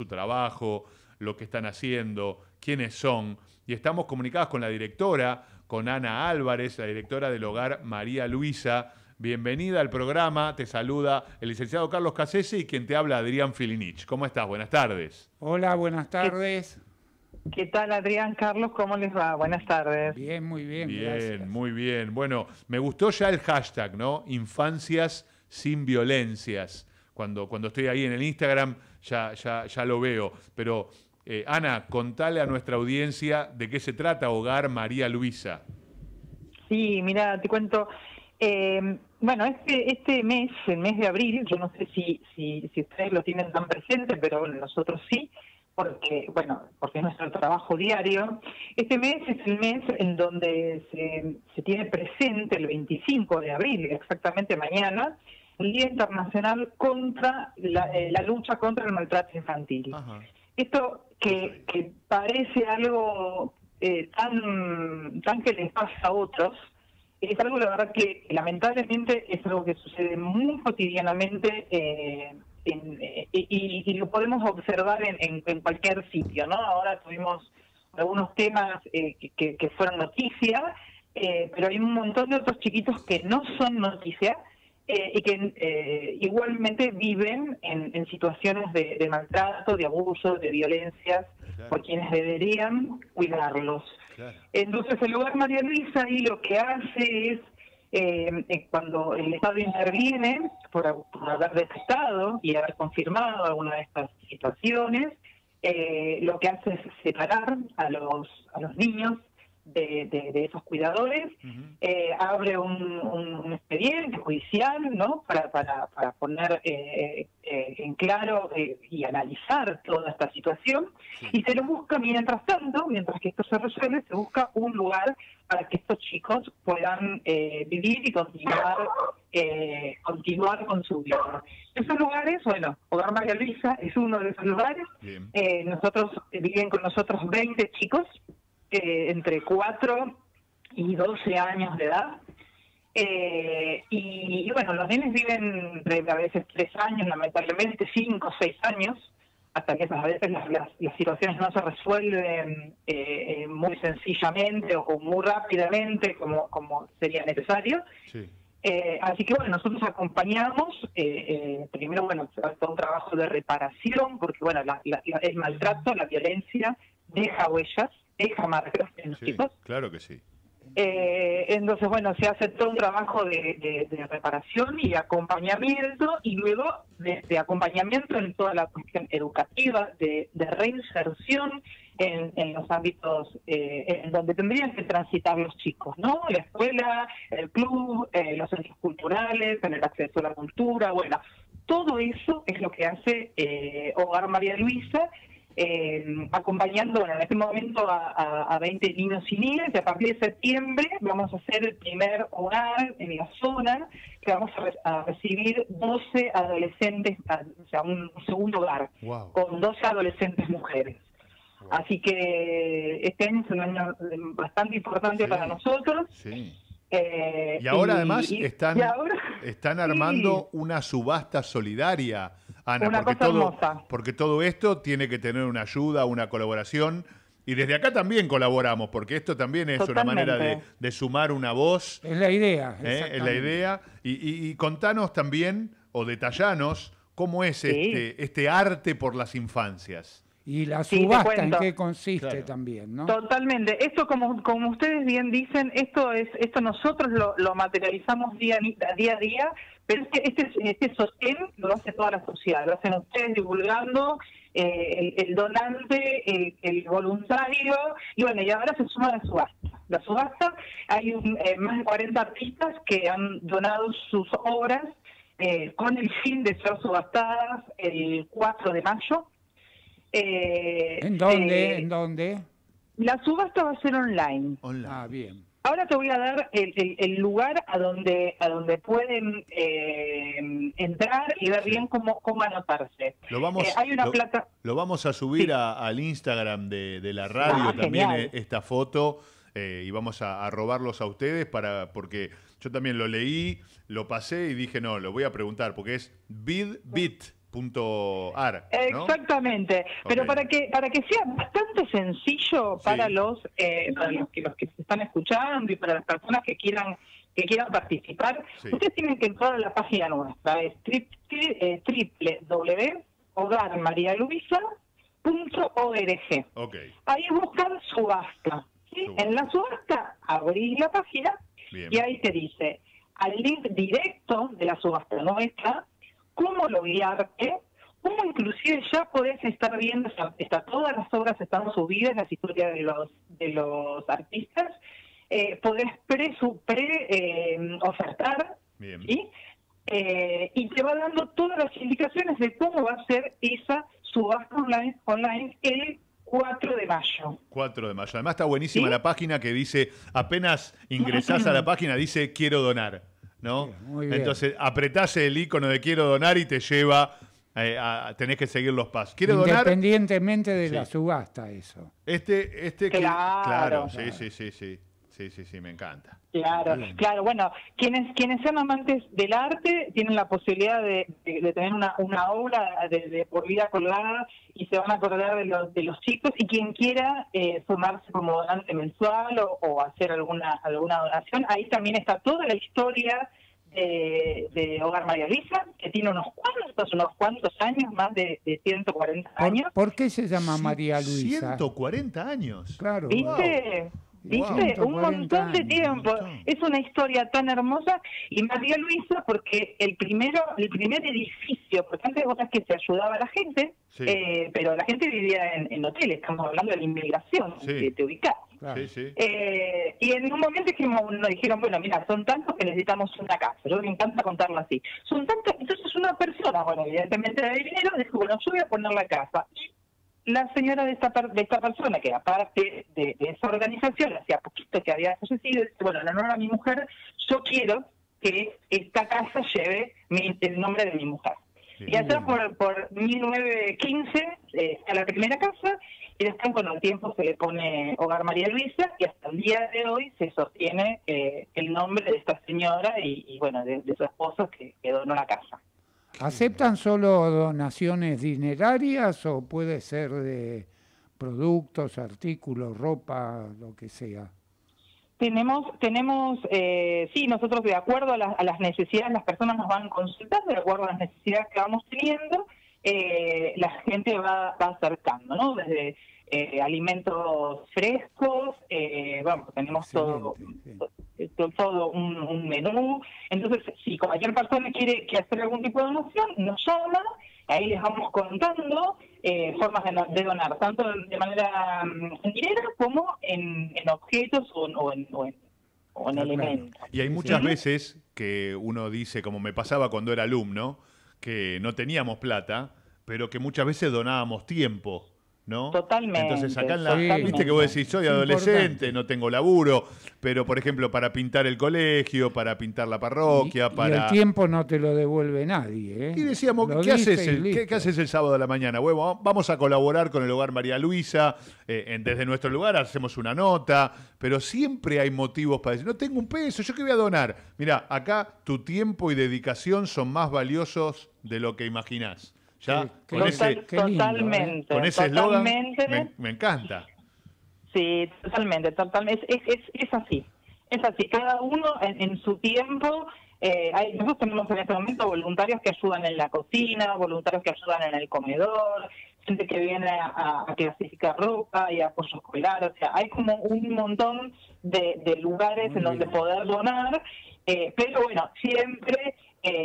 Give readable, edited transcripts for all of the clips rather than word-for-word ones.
su trabajo, lo que están haciendo, quiénes son. Y estamos comunicados con la directora, con Ana Álvarez, la directora del Hogar María Luisa. Bienvenida al programa, te saluda el licenciado Carlos Cassese y quien te habla Adrián Filinich. ¿Cómo estás? Buenas tardes. Hola, buenas ¿Qué, tardes. qué tal, Adrián, Carlos? ¿Cómo les va? Buenas tardes. Bien, muy bien, Bien, gracias. muy bien. Bueno, me gustó ya el hashtag, ¿no? Infancias sin violencias. Cuando estoy ahí en el Instagram ya lo veo. Pero, Ana, contale a nuestra audiencia de qué se trata Hogar María Luisa. Sí, mira, te cuento. Bueno, este mes, el mes de abril, yo no sé si ustedes lo tienen tan presente, pero bueno, nosotros sí, porque es nuestro trabajo diario. Este mes es el mes en donde se tiene presente el 25 de abril, exactamente mañana, el Día Internacional contra la lucha contra el maltrato infantil. Ajá. Esto que parece algo tan que les pasa a otros, es algo, la verdad, que lamentablemente es algo que sucede muy cotidianamente y lo podemos observar en cualquier sitio, ¿no? Ahora tuvimos algunos temas que fueron noticias, pero hay un montón de otros chiquitos que no son noticias y que igualmente viven en situaciones de maltrato, de abuso, de violencias, Claro. por quienes deberían cuidarlos. Claro. Entonces el Hogar María Luisa ahí lo que hace es, cuando el Estado interviene por haber detectado y haber confirmado alguna de estas situaciones, lo que hace es separar a los niños de esos cuidadores, abre un expediente judicial, ¿no? Para poner en claro y analizar toda esta situación, y se lo busca mientras tanto, mientras que esto se resuelve, se busca un lugar para que estos chicos puedan vivir y continuar con su vida. Esos lugares, bueno, Hogar María Luisa es uno de esos lugares. Nosotros viven con nosotros 20 chicos, entre 4 y 12 años de edad. Y bueno, los nenes viven a veces 3 años, lamentablemente 5 o 6 años, hasta que a veces las situaciones no se resuelven muy sencillamente o muy rápidamente como sería necesario. Sí. Así que bueno, nosotros acompañamos, primero, bueno, todo un trabajo de reparación, porque bueno, el maltrato, la violencia deja huellas, deja marcas en los chicos. Claro que sí. Entonces, bueno, se hace todo un trabajo de reparación y acompañamiento, y luego de acompañamiento en toda la cuestión educativa, de reinserción en los ámbitos en donde tendrían que transitar los chicos, ¿no? La escuela, el club, los centros culturales, el acceso a la cultura, bueno, todo eso es lo que hace Hogar María Luisa, acompañando, bueno, en este momento a 20 niños y niñas, y a partir de septiembre vamos a hacer el primer hogar en la zona, que vamos a recibir 12 adolescentes, o sea, un segundo hogar, Wow. con 12 adolescentes mujeres. Wow. Así que este año es un año bastante importante para nosotros. Sí. Y ahora además están armando sí, una subasta solidaria, Ana, una cosa hermosa. porque todo esto tiene que tener una ayuda, una colaboración, y desde acá también colaboramos, porque esto también es una manera de sumar una voz. Es la idea. Es la idea. Y contanos también, o detallanos, cómo es este arte por las infancias. Y la subasta, ¿en qué consiste? Claro. También, ¿no? Totalmente. Esto, como ustedes bien dicen, esto nosotros lo materializamos día a día, pero este sostén lo hace toda la sociedad, lo hacen ustedes divulgando, el donante, el voluntario, y bueno, y ahora se suma la subasta. La subasta, hay más de 40 artistas que han donado sus obras con el fin de ser subastadas el 4 de mayo. ¿En dónde? ¿En dónde? La subasta va a ser online. Ah, bien. Ahora te voy a dar el lugar a donde pueden entrar y ver bien cómo anotarse. Hay una plata. Lo vamos a subir al Instagram de la radio también, esta foto, y vamos a robarlos a ustedes porque yo también lo leí, lo pasé y dije, no, lo voy a preguntar, porque es bit .ar, ¿no? Exactamente, pero para que sea bastante sencillo para los que se están escuchando y para las personas que quieran participar, ustedes tienen que entrar a la página nuestra, es www.hogarmarialuisa.org. Ahí buscan subasta. ¿Sí? En la subasta abrís la página y ahí te dice al link directo de la subasta nuestra, cómo loguearte, cómo inclusive ya podés estar viendo, todas las obras están subidas, las historias de los artistas, podés ofertar, ¿sí? Y te va dando todas las indicaciones de cómo va a ser esa subasta online el 4 de mayo. 4 de mayo. Además está buenísima la página que dice, apenas ingresás a la página, dice quiero donar, ¿no? Muy bien. Entonces apretás el icono de quiero donar y te lleva tenés que seguir los pasos. ¿Quiero donar? Independientemente de la subasta, eso. Claro. Sí, me encanta. Claro, bueno, quienes sean amantes del arte tienen la posibilidad de tener una obra de por vida colgada y se van a acordar de los chicos, y quien quiera sumarse como donante mensual o hacer alguna donación, ahí también está toda la historia de Hogar María Luisa, que tiene unos cuantos años, más de 140 años. ¿Por qué se llama María Luisa? 140 años. Claro. ¿Viste? ¿Viste? Un montón de tiempo. Es una historia tan hermosa. Y María Luisa, porque el primer edificio, porque antes vos sabés que se ayudaba a la gente, pero la gente vivía en hoteles, estamos hablando de la inmigración, te ubicás. Claro. Y en un momento nos dijeron, bueno, mira, son tantos que necesitamos una casa. Yo me encanta contarlo así. Son tantos, entonces una persona, bueno, evidentemente de dinero, dijo, bueno, yo voy a poner la casa. Y la señora de esta persona, que aparte de esa organización, hacía poquito que había fallecido, dice, bueno, en honor a mi mujer, yo quiero que esta casa lleve el nombre de mi mujer. Y allá por 1915 a la primera casa, y después con el tiempo se le pone Hogar María Luisa, y hasta el día de hoy se sostiene el nombre de esta señora y bueno, de su esposo que donó la casa. ¿Aceptan solo donaciones dinerarias o puede ser de productos, artículos, ropa, lo que sea? Tenemos sí, nosotros de acuerdo a las necesidades, las personas nos van consultando, de acuerdo a las necesidades que vamos teniendo, la gente va acercando, ¿no? Desde alimentos frescos, tenemos todo un menú. Entonces, si cualquier persona quiere hacer algún tipo de donación, nos llama, ahí les vamos contando formas de donar, tanto de manera en dinero como en objetos o en elementos. Y hay muchas veces que uno dice, como me pasaba cuando era alumno, que no teníamos plata, pero que muchas veces donábamos tiempo, ¿no? Totalmente. Entonces acá viste que vos decís, soy adolescente, no tengo laburo, pero por ejemplo para pintar el colegio, para pintar la parroquia, y el tiempo no te lo devuelve nadie, ¿eh? Y decíamos, ¿qué haces el sábado de la mañana? Bueno, vamos a colaborar con el Hogar María Luisa, desde nuestro lugar hacemos una nota, pero siempre hay motivos para decir, no tengo un peso, ¿yo qué voy a donar? Mirá, acá tu tiempo y dedicación son más valiosos de lo que imaginás. Ya, totalmente. Con ese eslogan me encanta. Sí, totalmente. Es así. Es así. Cada uno en su tiempo. Nosotros tenemos en este momento voluntarios que ayudan en la cocina, voluntarios que ayudan en el comedor, gente que viene a clasificar ropa y apoyo escolar. O sea, hay como un montón de lugares en donde poder donar. Pero bueno, siempre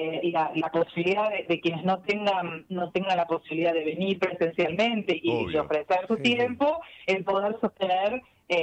la posibilidad de quienes no tengan la posibilidad de venir presencialmente y ofrecer su tiempo, el poder sostener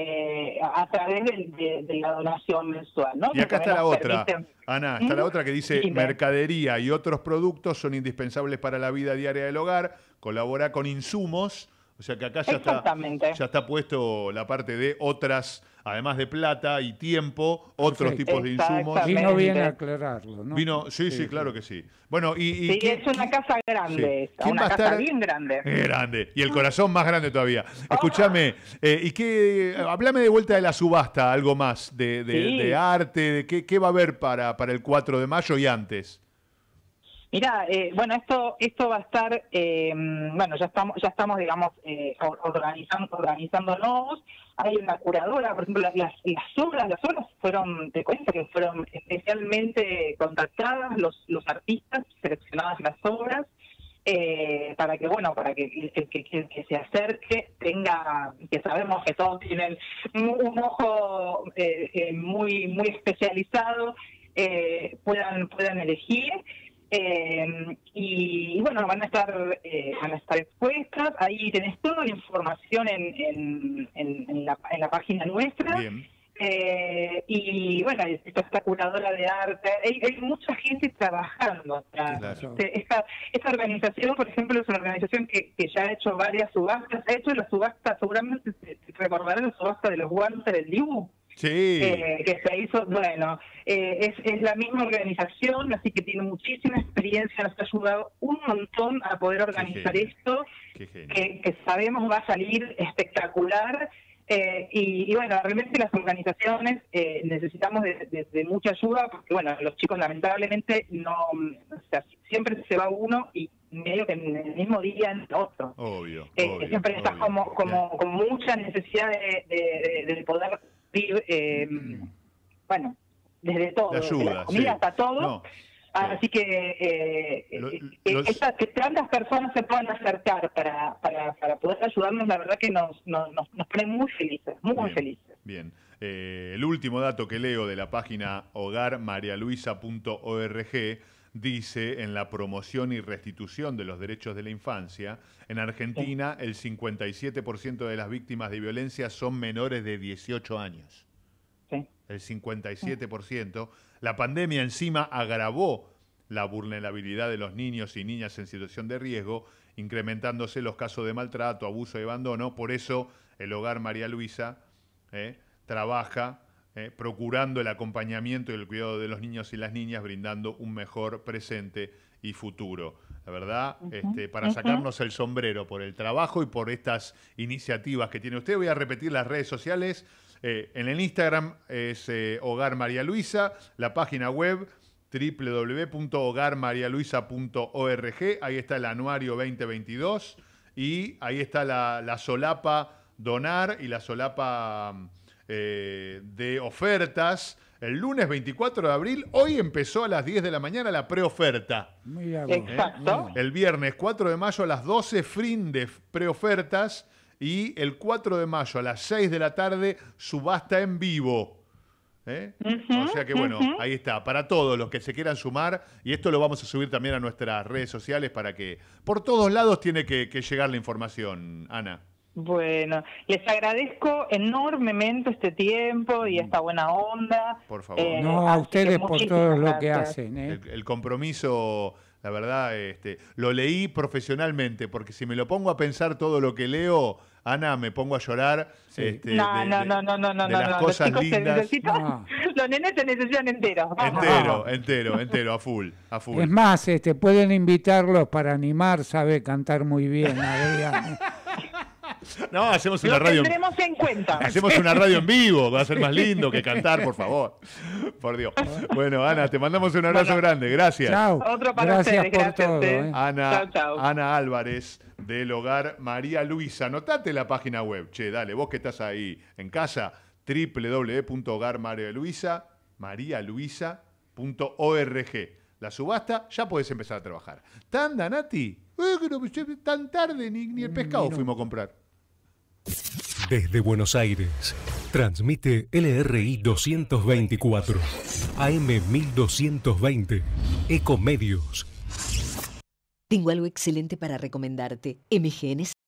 a través de la donación mensual, ¿no? Y acá está la otra, Ana, está la otra que dice, mercadería y otros productos son indispensables para la vida diaria del hogar, colabora con insumos, o sea que acá ya está puesto la parte de otras, además de plata y tiempo, otros tipos de insumos. Vino bien a aclararlo, ¿no? Sí, claro que sí. Bueno, sí, es una casa grande, una casa bien grande. Grande, y el corazón más grande todavía. Escúchame, hablame de vuelta de la subasta, algo más, de arte, de qué va a haber para el 4 de mayo y antes. Mira, bueno, esto va a estar, bueno, ya estamos digamos, organizándonos. Hay una curadora, por ejemplo, las obras fueron, te cuento que fueron especialmente contactadas, los artistas, seleccionadas las obras, para que, bueno, para que el que se acerque tenga, que sabemos que todos tienen un ojo muy especializado, puedan elegir. Y bueno, van a estar expuestas. Ahí tenés toda la información en la página nuestra. Bien. Y bueno, esta curadora de arte, hay mucha gente trabajando atrás. Claro. Esta organización, por ejemplo, es una organización que ya ha hecho varias subastas. Ha hecho la subasta, seguramente te recordarán la subasta de los guantes del Dibu. Sí. Que se hizo, bueno, es la misma organización, así que tiene muchísima experiencia, nos ha ayudado un montón a poder organizar esto, que sabemos va a salir espectacular. Y bueno, realmente las organizaciones necesitamos de mucha ayuda, porque bueno, los chicos lamentablemente no, o sea, siempre se va uno y medio que en el mismo día en otro. Obvio. Siempre estás con mucha necesidad de poder bueno, desde todo, ayuda, desde la comida hasta todo. No. Así que que tantas personas se puedan acercar para poder ayudarnos, la verdad que nos pone muy felices, muy felices. Bien. El último dato que leo de la página hogarmarialuisa.org dice, en la promoción y restitución de los derechos de la infancia, en Argentina el 57% de las víctimas de violencia son menores de 18 años. Sí. El 57%. La pandemia encima agravó la vulnerabilidad de los niños y niñas en situación de riesgo, incrementándose los casos de maltrato, abuso y abandono. Por eso el Hogar María Luisa trabaja procurando el acompañamiento y el cuidado de los niños y las niñas, brindando un mejor presente y futuro. La verdad, para sacarnos el sombrero por el trabajo y por estas iniciativas que tiene usted, voy a repetir las redes sociales. En el Instagram es Hogar María Luisa, la página web www.hogarmarialuisa.org, ahí está el anuario 2022 y ahí está la solapa donar y la solapa de ofertas. El lunes 24 de abril, hoy empezó a las 10 de la mañana la preoferta. Exacto. El viernes 4 de mayo a las 12, fin de preofertas. Y el 4 de mayo a las 6 de la tarde, subasta en vivo. O sea que bueno, ahí está, para todos los que se quieran sumar, y esto lo vamos a subir también a nuestras redes sociales para que por todos lados tiene que llegar la información, Ana. Bueno, les agradezco enormemente este tiempo y esta buena onda. Por favor. No, a ustedes por todo lo que hacen. El compromiso, la verdad, lo leí profesionalmente, porque si me lo pongo a pensar todo lo que leo, Ana, me pongo a llorar. Sí. No. Las cosas los chicos lindas. Los nenes se necesitan enteros. Entero, a full. Es más, pueden invitarlos para animar, sabe cantar muy bien, Adrián. No, hacemos una Lo radio. tendremos en cuenta. Hacemos una radio en vivo, va a ser más lindo que cantar, por favor. Por Dios. Bueno, Ana, te mandamos un abrazo grande. Gracias. Chao. Otro para Gracias ustedes, por todo. Chau. Ana Álvarez, del Hogar María Luisa. Anotate la página web. Che, dale, vos que estás ahí en casa, www.hogarmarialuisa.org. La subasta, ya podés empezar a trabajar. ¿Tanda, Nati? Tan tarde, ni el pescado fuimos a comprar. Desde Buenos Aires, transmite LRI 224, AM 1220, Ecomedios. Tengo algo excelente para recomendarte. MGN